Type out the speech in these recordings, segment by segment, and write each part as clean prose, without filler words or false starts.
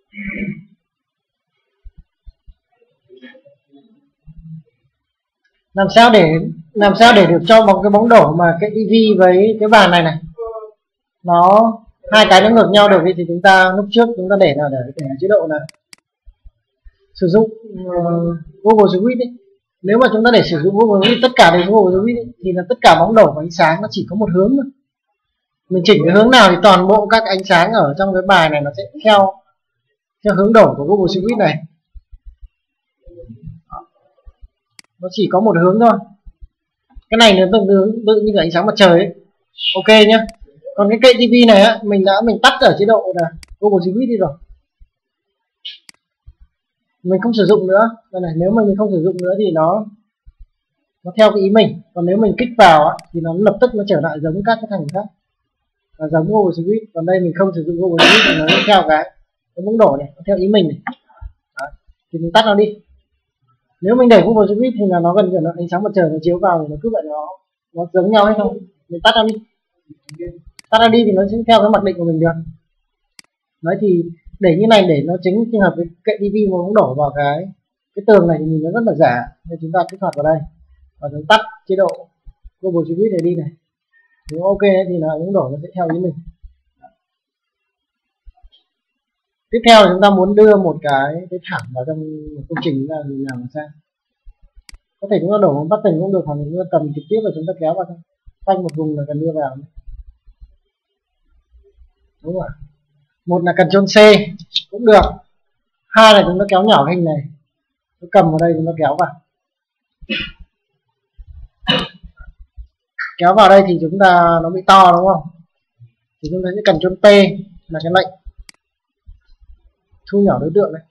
Làm sao để được cho một cái bóng đổ mà cái tivi với cái bàn này nó hai cái nó ngược nhau được thì chúng ta lúc trước chúng ta để là để chế độ là sử dụng Google Switch ấy. Nếu mà chúng ta để sử dụng Google Switch, tất cả đều Google Switch ấy, thì là tất cả bóng đổ và ánh sáng nó chỉ có một hướng thôi. Mình chỉnh cái hướng nào thì toàn bộ các ánh sáng ở trong cái bài này nó sẽ theo hướng đổ của Google Switch này. Nó chỉ có một hướng thôi. Cái này nó tự như cái ánh sáng mặt trời ấy. Ok nhá. Còn cái kệ tivi này á, mình tắt ở chế độ là Google Switch đi rồi. Mình không sử dụng nữa. Đây này, nếu mà mình không sử dụng nữa thì nó theo cái ý mình. Còn nếu mình kích vào á, thì nó lập tức nó trở lại giống các cái thành khác, là giống Google Switch. Còn đây mình không sử dụng Google Switch thì nó theo cái bóng đổ này, nó theo ý mình này. Đó. Thì mình tắt nó đi. Nếu mình để Google Switch thì là nó gần như là ánh sáng mặt trời nó chiếu vào thì nó cứ vậy nó giống nhau hay không. Mình tắt nó đi. Tắt nó đi thì nó sẽ theo cái mặc định của mình được. Đấy thì để như này để nó chính trường hợp cái kệ tivi mà bóng đổ vào cái tường này thì nhìn nó rất là giả, nên chúng ta kích hoạt vào đây và chúng tắt chế độ Google Switch này đi này. Nếu ok thì là bóng đổ nó sẽ theo ý mình. Tiếp theo là chúng ta muốn đưa một cái thảm vào trong một công trình là mình làm sao? Có thể chúng ta đổ một button cũng được, hoặc chúng ta cầm trực tiếp và chúng ta kéo vào thôi. Phanh một vùng là cần đưa vào. Đúng không ạ? Một là Ctrl C cũng được. Hai là chúng ta kéo nhỏ cái hình này. Chúng cầm vào đây chúng ta kéo vào. Kéo vào đây thì chúng ta nó bị to đúng không? Thì chúng ta sẽ Ctrl T là cái lệnh thu nhỏ đối tượng này.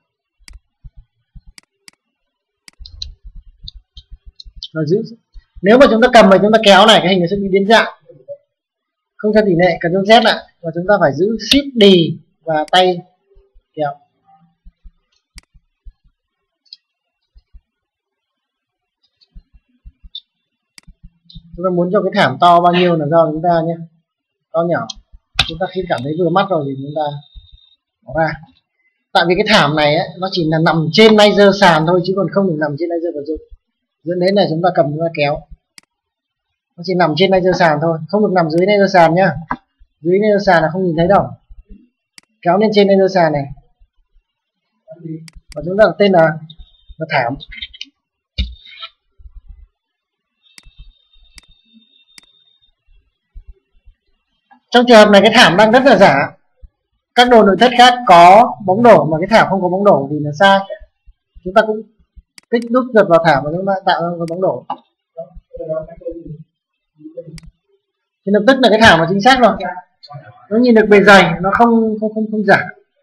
Rồi giữ. Nếu mà chúng ta cầm và chúng ta kéo này, cái hình nó sẽ bị biến dạng, không theo tỷ lệ. Ctrl Z lại và chúng ta phải giữ Shift D và tay kéo. Chúng ta muốn cho cái thảm to bao nhiêu là do chúng ta nhé, to nhỏ chúng ta khi cảm thấy vừa mắt rồi thì chúng ta bỏ ra. Tại vì cái thảm này ấy, nó chỉ là nằm trên laser sàn thôi chứ còn không được nằm trên laser vật dụng, dẫn đến là chúng ta cầm chúng ta kéo. Nó chỉ nằm trên laser sàn thôi, không được nằm dưới laser sàn nhá. Dưới laser sàn là không nhìn thấy đâu. Kéo lên trên laser sàn này và chúng ta đặt tên là thảm. Trong trường hợp này cái thảm đang rất là giả. Các đồ nội thất khác có bóng đổ mà cái thảm không có bóng đổ thì là sai. Chúng ta cũng kích đúc giật vào thảm và chúng ta tạo ra một bóng đổ. Thì lập tức là cái thảm là chính xác rồi. Nó nhìn được bề dày, nó không giả.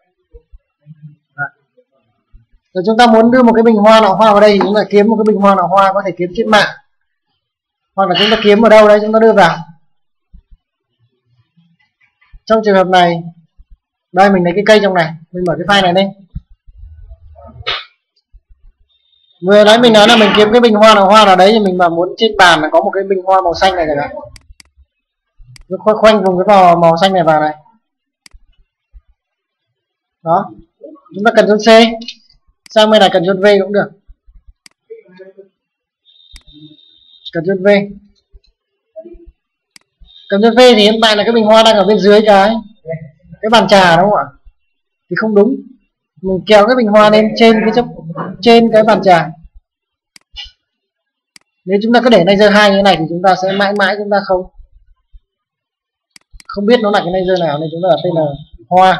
Rồi chúng ta muốn đưa một cái bình hoa nọ hoa vào đây thì chúng ta kiếm một cái bình hoa nọ hoa, có thể kiếm trên mạng hoặc là chúng ta kiếm ở đâu đấy chúng ta đưa vào. Trong trường hợp này đây mình lấy cái cây trong này, mình mở cái file này lên. Vừa nãy mình nói là mình kiếm cái bình hoa nào đấy thì mình mà muốn trên bàn là có một cái bình hoa màu xanh này này. Cứ khoanh vùng cái màu xanh này vào này. Đó. Chúng ta cần Ctrl C. Sang bên này Ctrl V cũng được. Ctrl V. Ctrl V thì hiện tại là cái bình hoa đang ở bên dưới cái bàn trà đúng không ạ? Thì không đúng. Mình kéo cái bình hoa lên trên cái bàn trà. Nếu chúng ta cứ để laser 2 như thế này thì chúng ta sẽ mãi chúng ta không biết nó là cái laser nào, nên chúng ta đặt tên là hoa.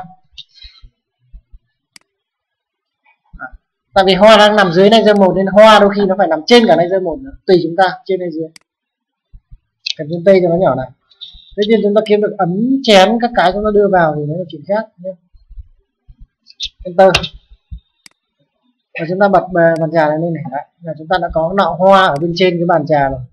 Tại vì hoa đang nằm dưới laser 1 nên hoa đôi khi nó phải nằm trên cả laser 1 nữa. Tùy chúng ta, trên hay dưới. Cần Ctrl T cho nó nhỏ này. Tất nhiên chúng ta kiếm được ấm chén các cái chúng ta đưa vào thì nó là chuyện khác nhé. Enter. Và chúng ta bật bàn trà này lên này. Đấy, là chúng ta đã có nọ hoa ở bên trên cái bàn trà rồi.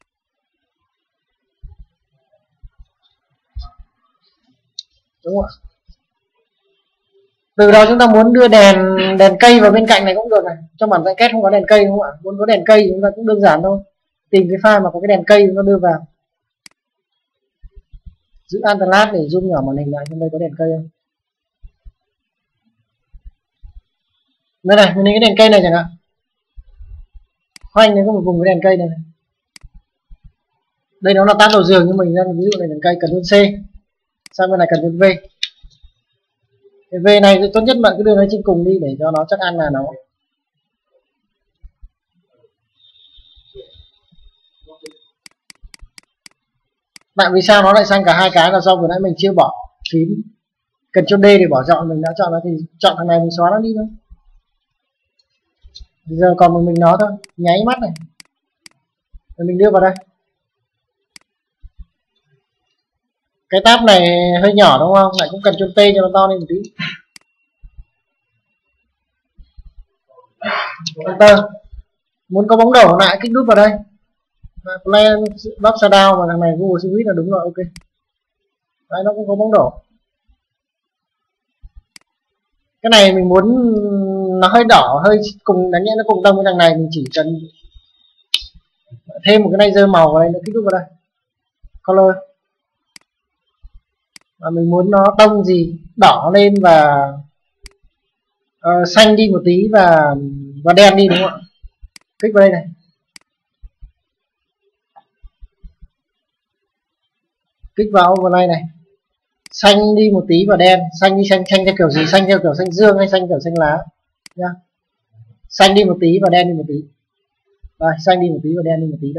Đúng không ạ? Từ đó chúng ta muốn đưa đèn cây vào bên cạnh này cũng được này. Trong bản vẽ kết không có đèn cây đúng không ạ? Muốn có đèn cây chúng ta cũng đơn giản thôi. Tìm cái file mà có cái đèn cây chúng ta đưa vào. Giữ Alt Tab để zoom nhỏ màn hình lại, trong đây có đèn cây không? đây này, mình lấy cái đèn cây này chẳng hạn, khoanh nó có một vùng cái đèn cây này, đây nó là tab đầu giường, nhưng mình đang ví dụ này đèn cây cần C, sang bên này cần V. Cái V này tốt nhất bạn cứ đưa nó trên cùng đi để cho nó chắc ăn là nó. Bạn vì sao nó lại sang cả hai cái là do vừa nãy mình chưa bỏ phím Ctrl D để bỏ chọn, mình đã chọn nó thì chọn thằng này mình xóa nó đi thôi. Bây giờ còn một mình nó thôi, nháy mắt này rồi mình đưa vào đây. Cái tab này hơi nhỏ đúng không, lại cũng cần Ctrl T cho nó to lên một tí. Enter. Muốn có bóng đổ lại kích nút vào đây, Plan Upside Down, và thằng này Google Suite là đúng rồi, ok. Đấy, nó cũng có bóng đổ. Cái này mình muốn nó hơi đỏ, hơi cùng, đáng nhẽ nó cùng tông với thằng này, mình chỉ cần thêm một cái laser màu vào đây, nó kích nút vào đây, color, và mình muốn nó tông gì đỏ lên và xanh đi một tí và đen đi, đúng không ạ? Kích vào đây này, kích vào overlay này, xanh đi một tí và đen. Xanh đi xanh theo kiểu gì? Xanh theo kiểu xanh dương hay xanh kiểu xanh lá nhá. Xanh đi một tí và đen đi một tí. Đây, xanh đi một tí và đen đi một tí đây.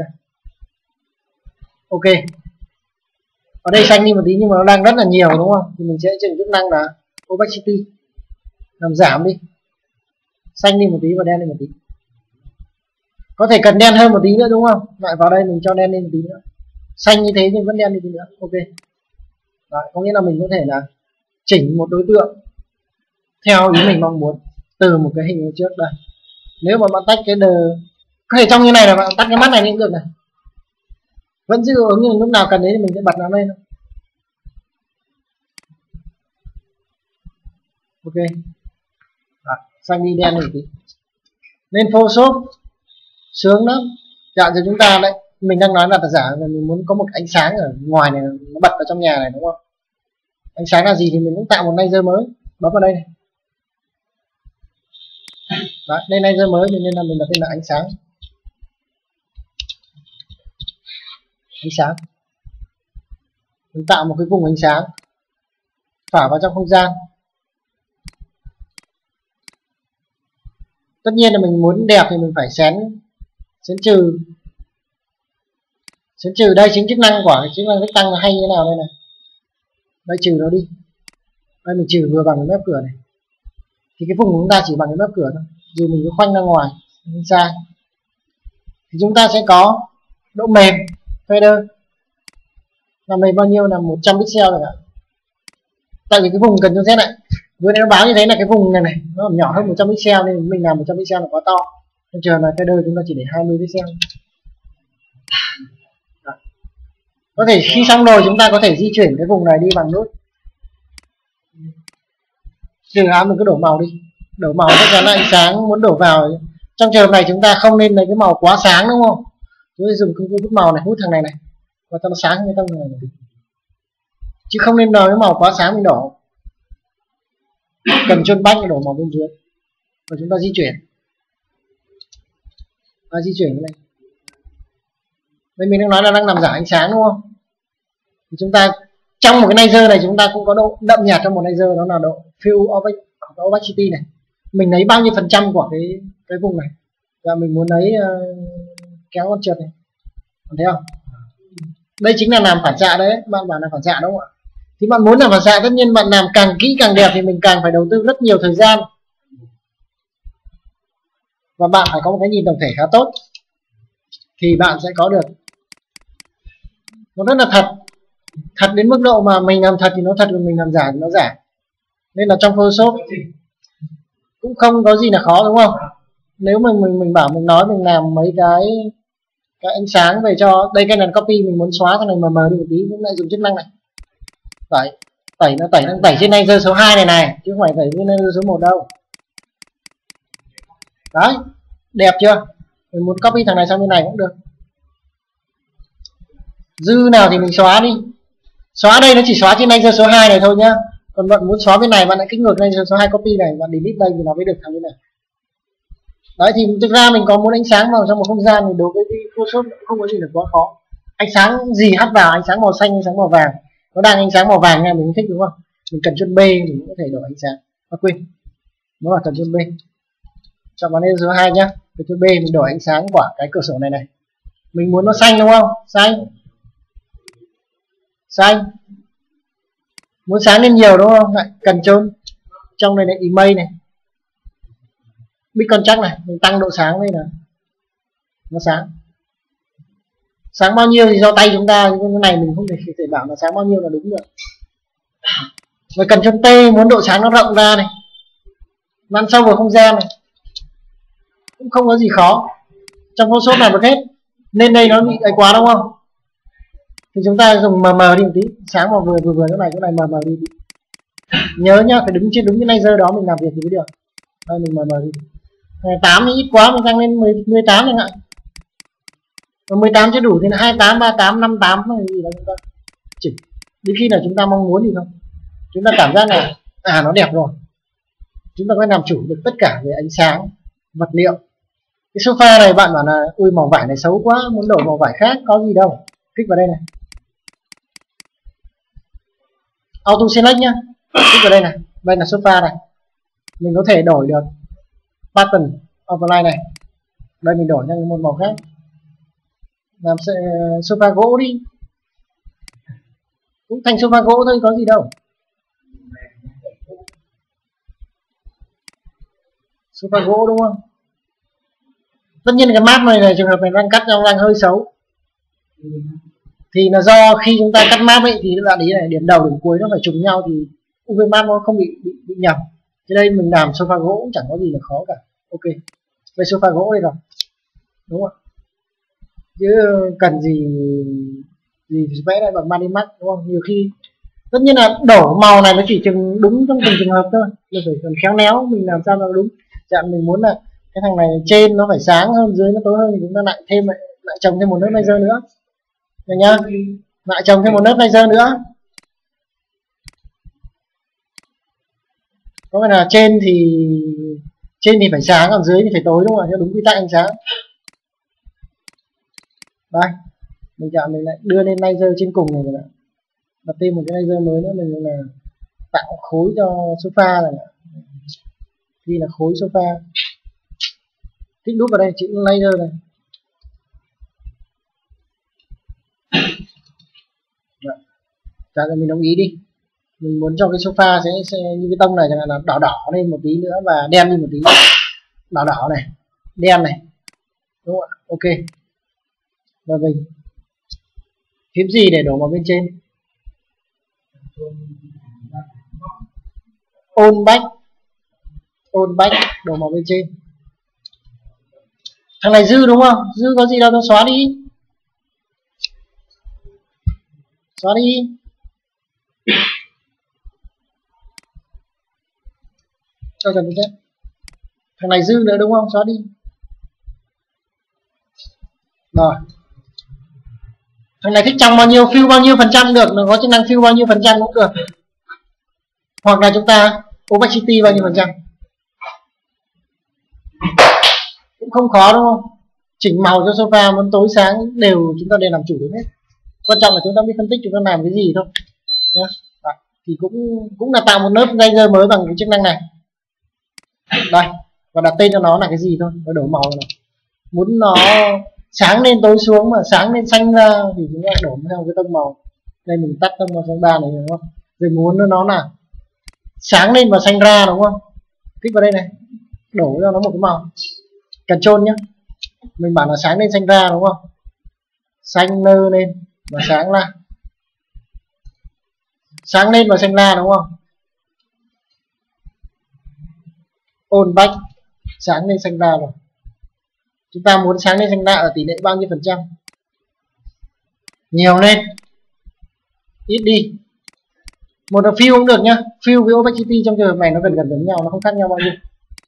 Ok. Ở đây xanh đi một tí nhưng mà nó đang rất là nhiều đúng không? Thì mình sẽ chỉnh chức năng là opacity, làm giảm đi. Xanh đi một tí và đen đi một tí. Có thể cần đen hơn một tí nữa đúng không? Lại vào đây mình cho đen lên một tí nữa. Xanh như thế nhưng vẫn đen đi tí nữa. Ok. Đấy, có nghĩa là mình có thể là chỉnh một đối tượng theo ý mình mong muốn từ một cái hình trước đây. Nếu mà bạn tách cái có thể trong như này là bạn tắt cái mắt này cũng được này, vẫn giữ ứng, như lúc nào cần đấy thì mình sẽ bật nó lên. Ok. Đó, xanh đi đen một tí. Lên Photoshop sướng lắm. Dạ thì chúng ta đấy, mình đang nói là giả là mình muốn có một ánh sáng ở ngoài này nó bật vào trong nhà này đúng không? Ánh sáng là gì thì mình cũng tạo một laser mới, bấm vào đây này. Đấy, đây laser mới nên là mình đặt tên là ánh sáng. Ánh sáng. Mình tạo một cái vùng ánh sáng phả vào trong không gian. Tất nhiên là mình muốn đẹp thì mình phải xén trừ. Xén trừ đây, chính chức năng của chức năng vector tăng là hay như thế nào đây này. Đây, trừ nó đi. Đây mình trừ vừa bằng cái mép cửa này. Thì cái vùng của chúng ta chỉ bằng cái mép cửa thôi. Dù mình cứ khoanh ra ngoài, mình sai. Thì chúng ta sẽ có độ mềm, fader. Là mềm bao nhiêu là 100 pixel rồi ạ. Tại vì cái vùng cần cho Z này, vừa nãy nó báo như thế là cái vùng này nó nhỏ hơn 100 pixel nên mình làm 100 pixel là quá to. Nên trường là fader chúng ta chỉ để 20 pixel. Có thể khi xong rồi chúng ta có thể di chuyển cái vùng này đi bằng nút. Trừ mình cứ đổ màu đi. Đổ màu chắc chắn là ánh sáng muốn đổ vào. Trong trường hợp này chúng ta không nên lấy cái màu quá sáng đúng không? Chúng ta dùng công cụ hút màu này, hút thằng này này và cho nó sáng như tông này. Chứ không nên nói cái màu quá sáng mình đổ. Cần chôn bách đổ màu bên dưới. Và chúng ta di chuyển. Di chuyển cái này. Đây mình đang nói là đang làm giả ánh sáng đúng không? Thì chúng ta trong một cái laser này chúng ta cũng có độ đậm nhạt trong một laser, đó là độ fill opacity này. Mình lấy bao nhiêu phần trăm của cái vùng này và mình muốn lấy kéo con trượt này, còn thấy không? Đây chính là làm phản xạ đấy, bạn bảo là phản xạ đúng không ạ? Thì bạn muốn làm phản xạ tất nhiên bạn làm càng kỹ càng đẹp thì mình càng phải đầu tư rất nhiều thời gian và bạn phải có một cái nhìn tổng thể khá tốt thì bạn sẽ có được nó rất là thật đến mức độ mà mình làm thật thì nó thật, còn mình làm giả thì nó giả. Nên là trong Photoshop cũng không có gì là khó đúng không? Nếu mà mình bảo mình nói mình làm mấy cái ánh sáng về cho đây, cái này copy mình muốn xóa cái này mờ đi một tí cũng lại dùng chức năng này tẩy nó tẩy trên laser số 2 này chứ không phải tẩy trên laser số 1 đâu. Đấy, đẹp chưa? Mình muốn copy thằng này sang bên này cũng được. Dư nào thì mình xóa đi. Xóa đây nó chỉ xóa trên laser số 2 này thôi nhá. Còn bạn muốn xóa bên này bạn lại kích ngược laser số 2 copy này, bạn delete đây thì nó mới được thằng bên này. Đấy thì thực ra mình có muốn ánh sáng vào trong một không gian thì đối với Photoshop không có gì là quá khó. Ánh sáng gì hắt vào, ánh sáng màu xanh, ánh sáng màu vàng, nó đang ánh sáng màu vàng nha, mình không thích đúng không, mình cần Ctrl B thì mình có thể đổi ánh sáng. Quên, nó là Ctrl B, chọn vào số 2 nhá, Ctrl B mình đổi ánh sáng của cái cửa sổ này này, mình muốn nó xanh đúng không, xanh, muốn sáng lên nhiều đúng không, lại cần Ctrl trong này này image này, big contrast này, mình tăng độ sáng lên là nó sáng bao nhiêu thì do tay chúng ta, nhưng cái này mình không thể bảo là sáng bao nhiêu là đúng được. Rồi cần Ctrl T muốn độ sáng nó rộng ra này, ăn sâu vào không gian này, cũng không có gì khó, trong Photoshop này một hết. Nên đây nó bị ấy quá đúng không, thì chúng ta dùng mờ đi một tí, sáng vào vừa chỗ này mờ đi. Nhớ nhá, phải đứng trên đúng cái laser đó mình làm việc thì mới được. Đây mình mờ đi. 8 thì ít quá, mình tăng lên 18 chẳng hạn. 18 chưa đủ thì là 28, 38, 58 hay gì đó chúng ta chỉnh. Đến khi nào chúng ta mong muốn thì không. Chúng ta cảm giác là nó đẹp rồi. Chúng ta có làm chủ được tất cả về ánh sáng, vật liệu. Cái sofa này bạn bảo là ui màu vải này xấu quá, muốn đổi màu vải khác, có gì đâu. Kích vào đây này. Auto select nhá. Kích vào đây này. Đây là sofa này. Mình có thể đổi được pattern overlay này. Đây mình đổi sang một màu khác. Làm sofa gỗ đi, cũng thành sofa gỗ thôi, có gì đâu. Sofa gỗ đúng không. Tất nhiên cái map này trường hợp này đang cắt nhau đang hơi xấu, thì là do khi chúng ta cắt map ấy thì các bạn ý này, điểm đầu điểm cuối nó phải trùng nhau thì UV map nó không bị nhầm. Thế đây mình làm sofa gỗ cũng chẳng có gì là khó cả. Ok, đây sofa gỗ đây rồi, đúng không, chứ cần gì vẽ lại bằng Manimax đúng không. Nhiều khi tất nhiên là đổ màu này nó chỉ đúng trong từng trường hợp thôi, mình phải cần khéo léo mình làm sao nó đúng. Chẳng mình muốn là cái thằng này trên nó phải sáng hơn, dưới nó tối hơn thì chúng ta lại trồng thêm một lớp laser nữa. Được nhá, lại trồng thêm một lớp laser nữa. Có nghĩa là trên thì phải sáng, còn dưới thì phải tối đúng không ạ, theo đúng quy tắc ánh sáng. Đây, mình chọn mình lại đưa lên laser trên cùng này rồi, đặt thêm một cái laser mới nữa, mình là tạo khối cho sofa này, ghi là khối sofa, kích đúp vào đây chữ laser này. Cho mình đồng ý đi, mình muốn cho cái sofa sẽ như cái tông này chẳng hạn là đỏ lên một tí nữa và đen đi một tí, đỏ này, đen này, đúng không ạ. Ok, rồi mình phím gì để đổ vào bên trên, on back đổ vào bên trên. Thằng này dư đúng không, dư có gì đâu, nó xóa đi. Cho dần đi. Thằng này dư nữa đúng không, xóa đi. Rồi, thằng này thích trong bao nhiêu, fill bao nhiêu phần trăm được, nó có chức năng fill bao nhiêu phần trăm cũng được, hoặc là chúng ta opacity bao nhiêu phần trăm cũng không khó đúng không. Chỉnh màu cho sofa muốn tối sáng đều chúng ta đều làm chủ được hết, quan trọng là chúng ta biết phân tích chúng ta làm cái gì thôi nhé. Thì cũng là tạo một lớp laser mới bằng cái chức năng này đây, và đặt tên cho nó là cái gì thôi, và đổi màu này. Muốn nó sáng lên tối xuống, mà sáng lên xanh ra thì chúng ta đổi theo cái tông màu. Đây mình tắt tông màu xanh 3 này đúng không, rồi muốn nó là sáng lên và xanh ra đúng không, kích vào đây này, đổ cho nó một cái màu, Ctrl nhá, mình bảo là sáng lên xanh ra đúng không, xanh nơ lên và sáng ra, sáng lên và xanh ra đúng không, on back sáng lên xanh ra rồi. Chúng ta muốn sáng lên xanh ra ở tỷ lệ bao nhiêu phần trăm, nhiều lên, ít đi. Một là fill cũng được nhá, fill với opacity trong trường hợp này nó gần giống nhau, nó không khác nhau bao nhiêu.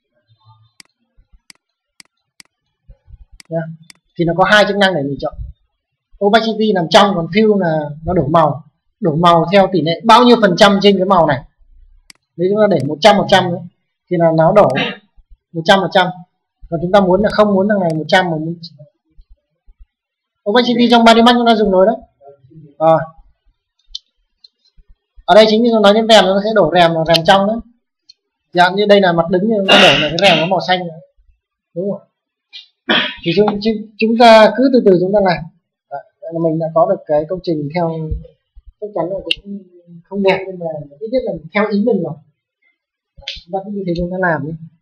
Thì nó có hai chức năng để mình chọn. Opacity nằm trong, còn fill là nó đổ màu theo tỷ lệ bao nhiêu phần trăm trên cái màu này. Nếu chúng ta để 100% nữa thì là nó đổ 100%. Còn chúng ta muốn là không muốn thằng này 100 mà muốn opacity trong Body chúng ta dùng rồi đấy. Ở đây chính như nói đến rèm, nó sẽ đổ rèm vào rèm trong đấy. Dạng như đây là mặt đứng, nó đổ là cái rèm nó màu xanh rồi. Đúng không? Thì chúng ta cứ từ từ chúng ta làm. Là mình đã có được cái công trình theo, chắc chắn là cũng không đẹp, nhưng mà ít nhất là theo ý mình rồi. Chúng ta cứ như thế chúng ta làm đi.